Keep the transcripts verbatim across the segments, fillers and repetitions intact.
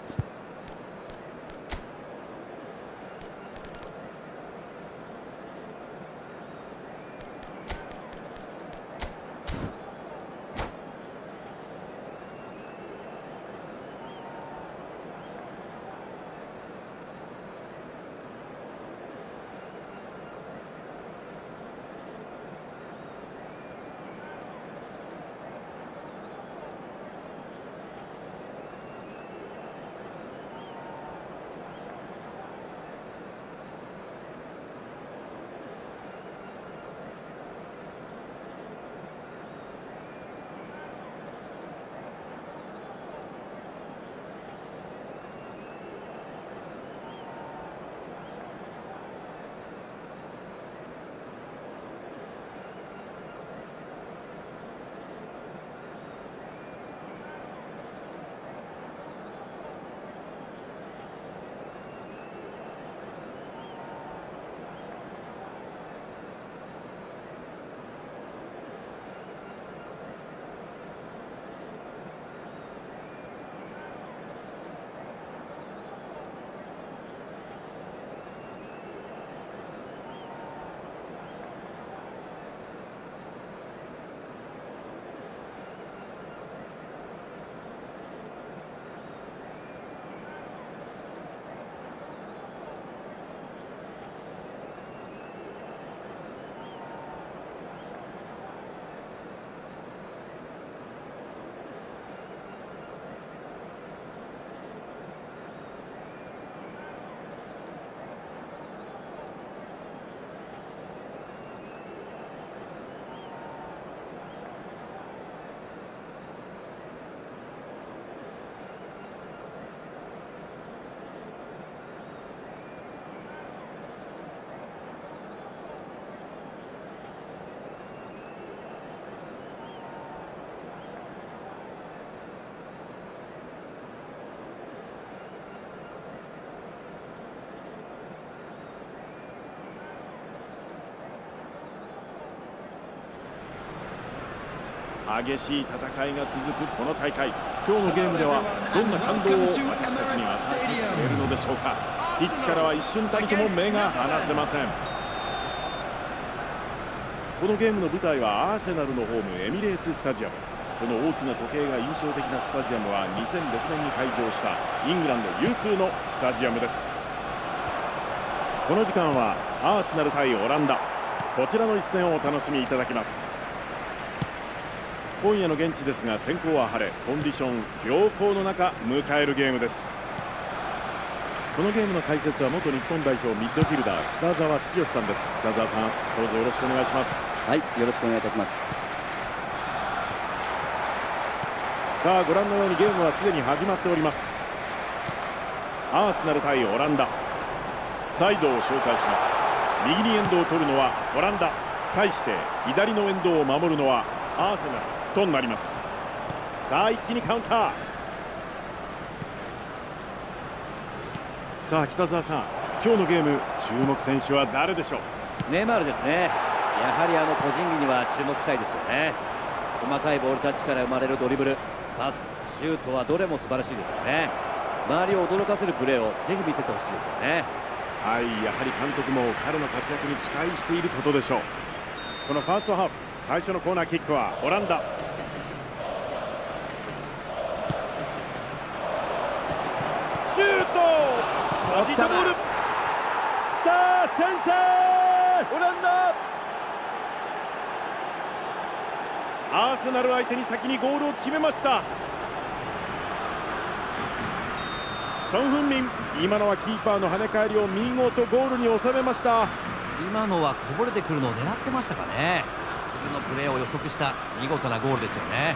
激しい戦いが続くこの大会、今日のゲームではどんな感動を私たちに与えてくれるのでしょうか。ピッチからは一瞬たりとも目が離せません。このゲームの舞台はアーセナルのホームエミレーツスタジアム。この大きな時計が印象的なスタジアムはにせんろくねんに開場したイングランド有数のスタジアムです。この時間はアーセナル対オランダ、こちらの一戦をお楽しみいただきます。今夜の現地ですが、天候は晴れ、コンディション良好の中迎えるゲームです。このゲームの解説は元日本代表ミッドフィルダー北澤剛さんです。北澤さん、どうぞよろしくお願いします。 はい、よろしくお願いいたします。 さあ、ご覧のようにゲームはすでに始まっております。アーセナル対オランダ、サイドを紹介します。右にエンドを取るのはオランダ、対して左のエンドを守るのはアーセナルとなります。さあ、一気にカウンター。さあ、北澤さん、今日のゲーム注目選手は誰でしょう。 ネイマールですね。やはりあの個人技には注目したいですよね。細かいボールタッチから生まれるドリブル、パス、シュートはどれも素晴らしいですよね。周りを驚かせるプレーをぜひ見せてほしいですよね。 はい、やはり監督も彼の活躍に期待していることでしょう。このファーストハーフ、最初のコーナーキックはオランダ。シュート、ポジトボール、スター先制、オランダ。アーセナル相手に先にゴールを決めました。ソン・フンミン、今のはキーパーの跳ね返りを見事ゴールに収めました。 今のはこぼれてくるのを狙ってましたかね。次のプレーを予測した見事なゴールですよね。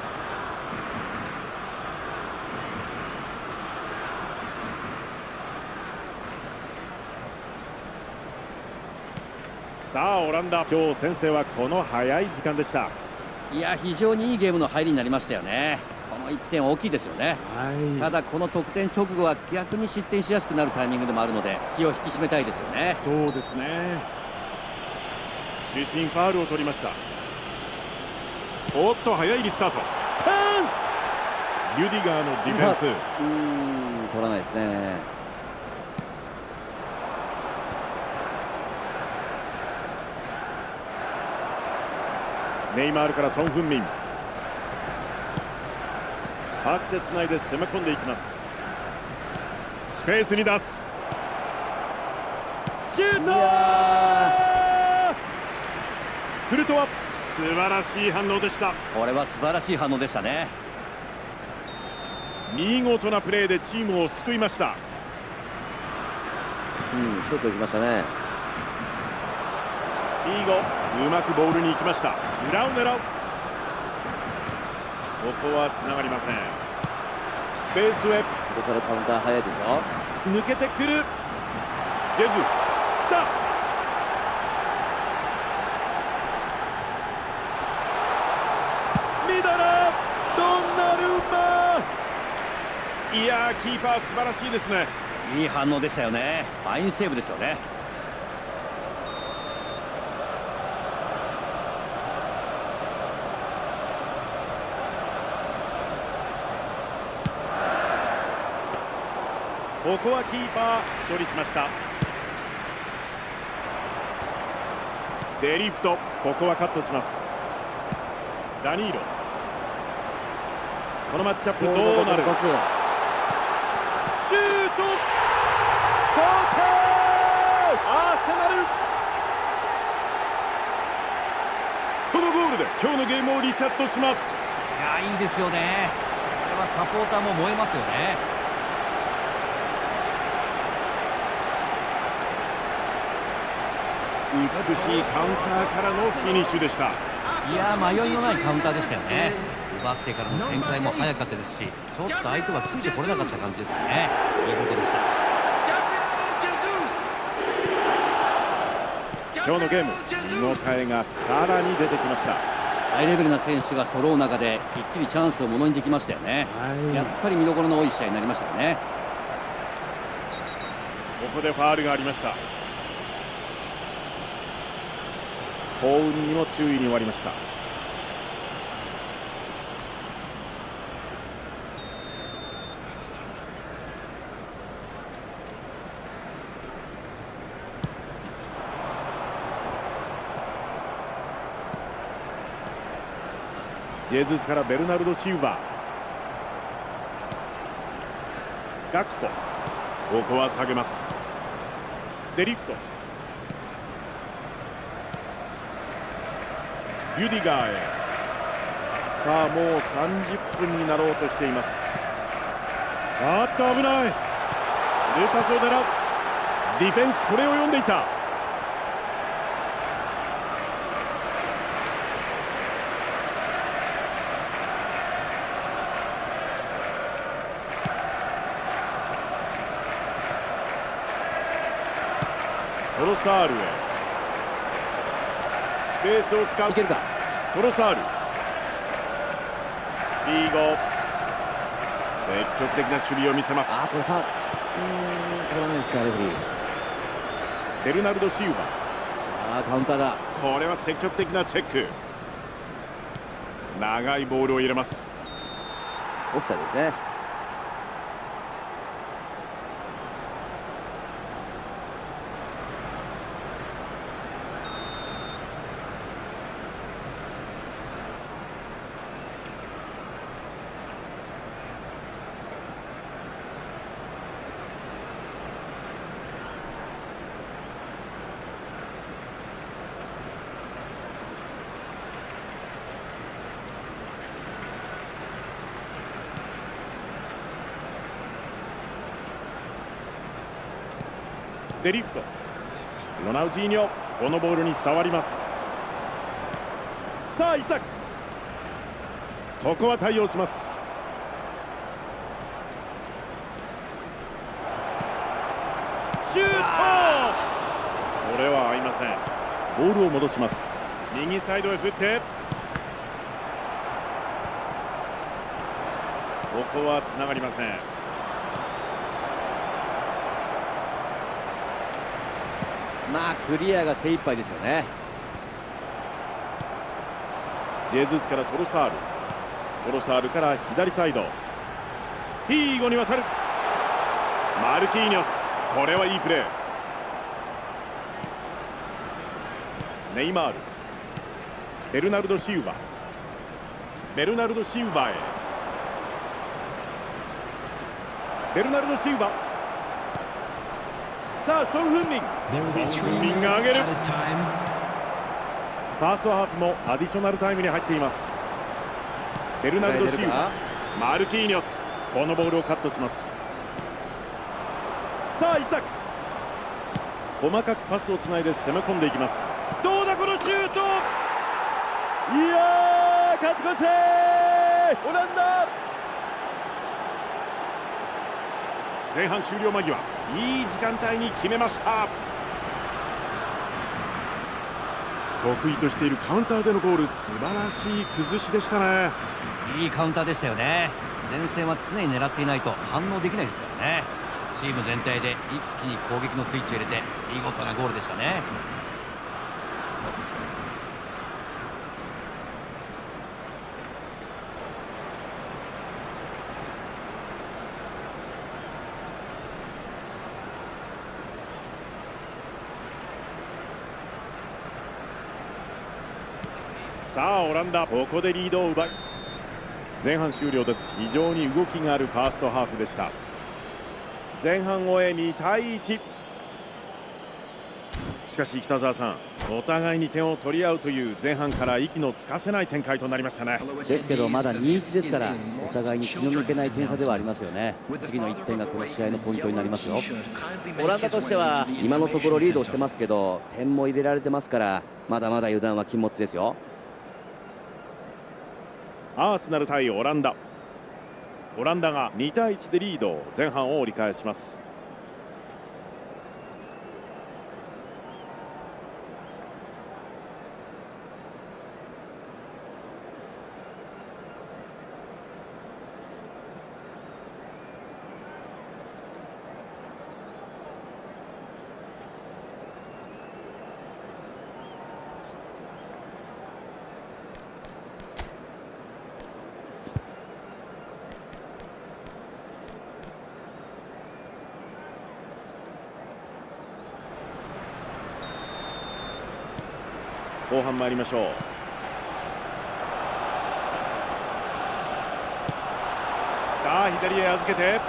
さあ、オランダ、今日先制はこの早い時間でした。 いや、非常にいいゲームの入りになりましたよね。このいってん大きいですよね。 はい、 ただこの得点直後は逆に失点しやすくなるタイミングでもあるので気を引き締めたいですよね。 そうですね。主審ファウルを取りました。おっと、早いリスタート、チャンス。リュディガーのディフェンス。 うーん取らないですね。 ネイマールからソン・フンミン、パスでつないで攻め込んでいきます。スペースに出す、シュート、クルトワ、素晴らしい反応でした。 これは素晴らしい反応でしたね。 見事なプレーでチームを救いました。 うん、シュートいきましたね。 フィーゴ、うまくボールに行きました。裏を狙う、ここはつながりません。スペースへ、 ここからカウンター早いでしょ。 抜けてくる、ジェズス、来た、ミダラ、ドンナルマ、いやー、キーパー素晴らしいですね。 いい反応でしたよね。ファインセーブですよね。 ここはキーパー処理しました。デリフト、ここはカットします。ダニーロ、このマッチアップどうなる。シュート、同点、アーセナル、このゴールで今日のゲームをリセットします。 いや、いいですよね。これはサポーターも燃えますよね。 美しいカウンターからのフィニッシュでした。 いや、迷いのないカウンターでしたよね。奪ってからの展開も早かったですし、ちょっと相手はついてこれなかった感じですよね。見事でした。 今日のゲーム、見応えがさらに出てきました。 ハイレベルな選手が揃う中できっちりチャンスをものにできましたよね。はい、やっぱり見どころの多い試合になりましたよね。 ここでファウルがありました。幸運にも注意に終わりました。ジェズスからベルナルド・シウバ、ガクポ、ここは下げます。デリフト、リュディガーへ、さあもうさんじゅっぷんになろうとしています。あっと危ない、スルーパスを狙う、ディフェンスこれを読んでいた。トロサールへ、スペースを使う、 いけるか。 トロサール、フィーゴ、積極的な守備を見せます。 あー、これファウル、うーん、取らないですか、レフェリー。 ベルナルド・シウバ、 さあカウンターだ。 これは積極的なチェック、長いボールを入れます。 オフサイドですね。 デリフト、ロナウジーニョ、このボールに触ります。さあイサク、ここは対応します。シュート、これは合いません。ボールを戻します。右サイドへ振って、ここはつながりません。 まあクリアが精一杯ですよね。 ジェズスからトロサール、トロサールから左サイド、フィーゴに渡る、 マルキーニョス、これはいいプレー。ネイマール、ベルナルド・シウバ、ベルナルド・シウバへ、ベルナルド・シウバ、さあソン・フンミン、ソン・フンミンが上げる。ファーストハーフもアディショナルタイムに入っています。ベルナルド・シウバ、マルキーニョス、このボールをカットします。さあイサク、細かくパスをつないで攻め込んでいきます。どうだこのシュート、いやー勝ち越し、オランダ。前半終了間際、いい時間帯に決めました。得意としているカウンターでのゴール、素晴らしい崩しでしたね。 いいカウンターでしたよね。前線は常に狙っていないと反応できないですからね。チーム全体で一気に攻撃のスイッチを入れて見事なゴールでしたね。 さあオランダ、ここでリードを奪い、前半終了です。非常に動きがあるファーストハーフでした。前半終えにたいいち。しかし北澤さん、お互いに点を取り合うという前半から息のつかせない展開となりましたね。 ですけどまだにたいいちですから、お互いに気の抜けない点差ではありますよね。次のいってんがこの試合のポイントになりますよ。オランダとしては今のところリードしてますけど、点も入れられてますから、まだまだ油断は禁物ですよ。 アーセナル対オランダ、オランダがにたいいちでリード、前半を折り返します。後半参りましょう。さあ左へ預けて、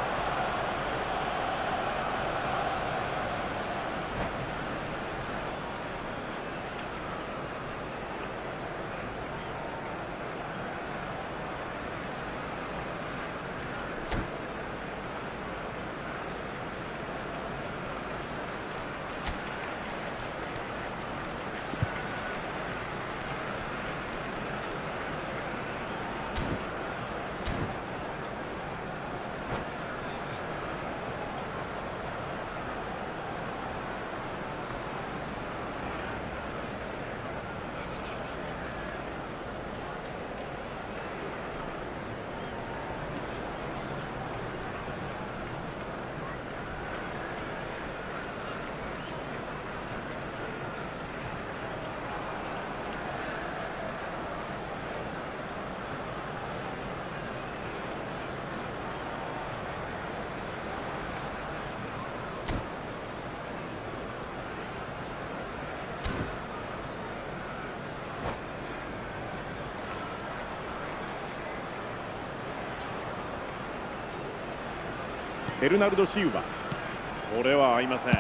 ベルナルド・シウバ、これは合いません。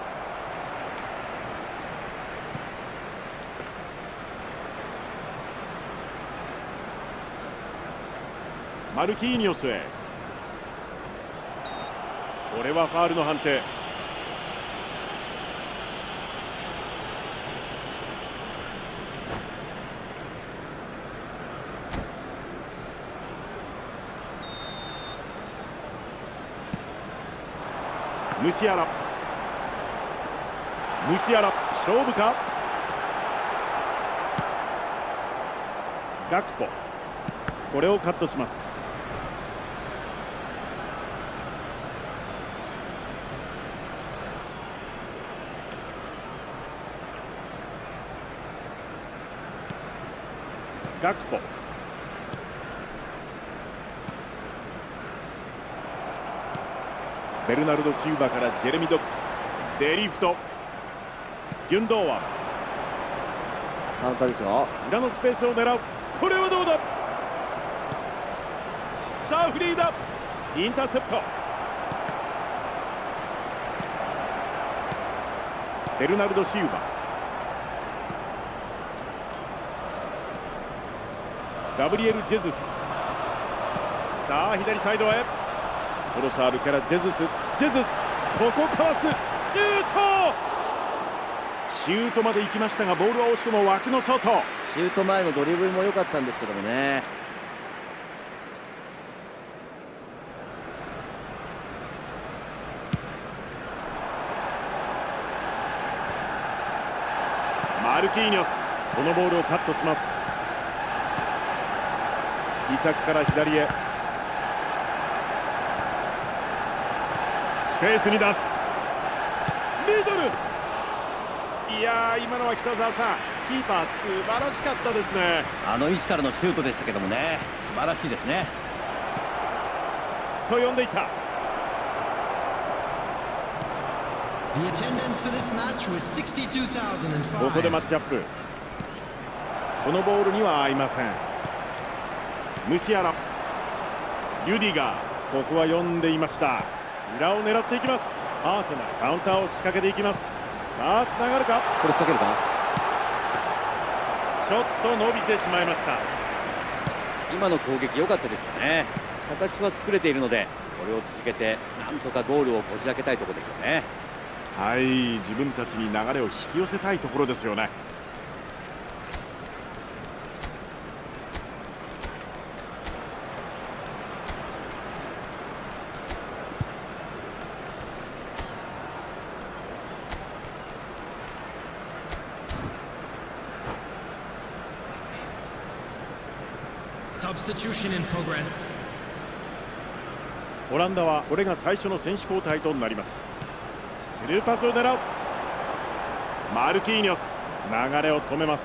マルキーニョスへ、これはファールの判定。ムシアラ、ムシアラ、勝負か。ガクポ、これをカットします。ガクポ、 ベルナルド・シウバからジェレミ・ドク、デリフト、ギュンドーワン、 カウンターですよ。 裏のスペースを狙う。これはどうだ。さあフリーだ。インターセプト。ベルナルド・シウバ、ガブリエル・ジェズス、さあ左サイドへ。トロサールからジェズス、ジェズス、ここかわす。シュート、シュートまで行きましたが、ボールは惜しくも枠の外。 シュート前のドリブルも良かったんですけどもね。 マルキーニョス、このボールをカットします。イサクから左へ、スペースに出す。ミドル。いやー、今のは北澤さん、キーパー素晴らしかったですね。 あの位置からのシュートでしたけどもね、素晴らしいですね。 と呼んでいた。ここでマッチアップ。このボールには合いません。ムシアラ、リュディガー、ここは読んでいました。裏を狙っていきます。アーセナル、カウンターを仕掛けていきます。さあつながるか。 これ仕掛けるか。 ちょっと伸びてしまいました。 今の攻撃良かったですよね。形は作れているので、これを続けてなんとかゴールをこじ開けたいところですよね。 はい、自分たちに流れを引き寄せたいところですよね。オランダはこれが最初の選手交代となります。スルーパスを狙う。マルキーニョス、流れを止めます。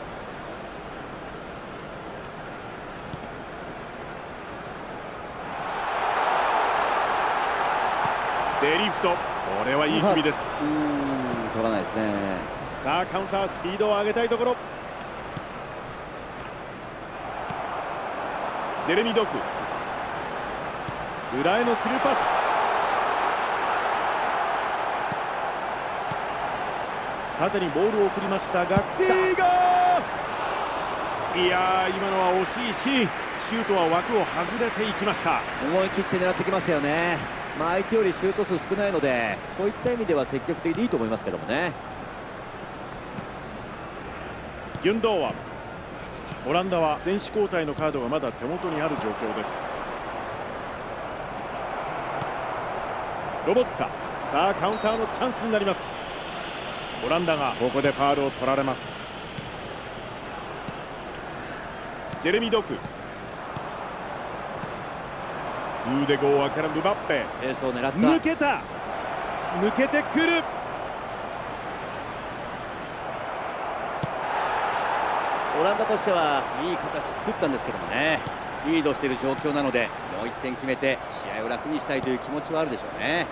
デリフト、これはいい守備です。 うーん、取らないですね。 さあカウンター、スピードを上げたいところ。ジェレミ・ドク、裏へのスルーパス。縦にボールを送りましたが、ティーガー、いやー、今のは惜しいし、シュートは枠を外れていきました。 思い切って狙ってきましたよね。まあ相手よりシュート数少ないので、そういった意味では積極的でいいと思いますけどもね。 ギュンドーワン、オランダは選手交代のカードがまだ手元にある状況です。ロボツカ、さあカウンターのチャンスになります。オランダがここでファウルを取られます。ジェレミ・ドク、ウーデゴーアからムバッペ、 スペースを狙った。 抜けた、抜けてくる。 オランダとしてはいい形作ったんですけどもね、リードしている状況なので、もういってん決めて試合を楽にしたいという気持ちはあるでしょうね。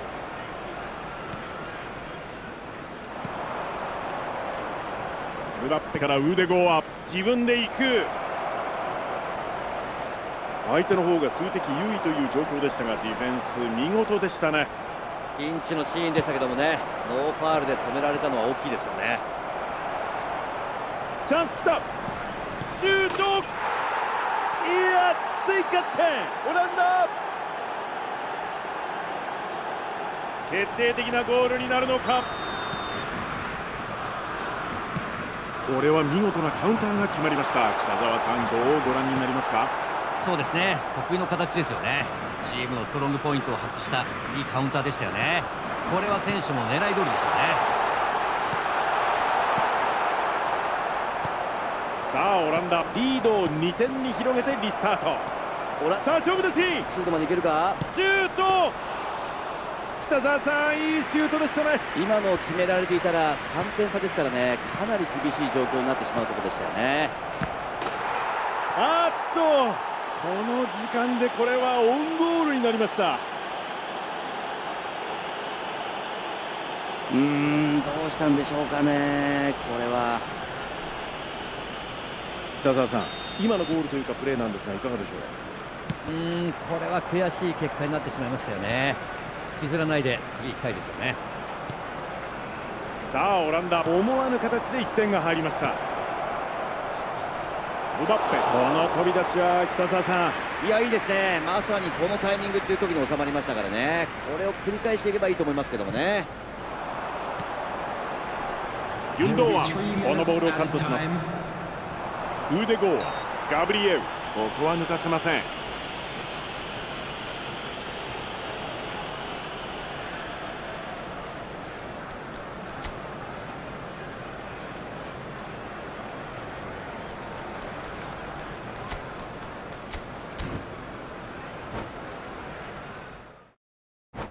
ムバッペからウーデゴーア、自分で行く。相手の方が数的優位という状況でしたが、ディフェンス見事でしたね。 ピンチのシーンでしたけどもね、ノーファールで止められたのは大きいですよね。 チャンスきた。シュート、いや追加点、オランダ。決定的なゴールになるのか。これは見事なカウンターが決まりました。北澤さん、どうご覧になりますか。 そうですね、得意の形ですよね。チームのストロングポイントを発揮したいいカウンターでしたよね。これは選手も狙い通りでしょうね。 さあオランダ、リードをにてんに広げてリスタート。さあ勝負です。シシュートまでいけるか。 ュート、北澤さん、いいシュートでしたね。 今の決められていたらさんてん差ですからね、かなり厳しい状況になってしまうところでしたよね。 あっと、この時間でこれはオウンゴールになりました。 うーん、どうしたんでしょうかね、これは。 北澤さん、今のゴールというかプレーなんですがいかがでしょうーん、これは悔しい結果になってしまいましたよね。引きずらないで次行きたいですよね。 さあオランダ、思わぬ形でいってんが入りました。ムバッペ、この飛び出しは北澤さん、 いや、いいですね。まさにこのタイミングっていう時に収まりましたからね。これを繰り返していけばいいと思いますけどもね。 ギュンドーワン、このボールをカットします。ウーデゴー、ガブリエウ、ここは抜かせません。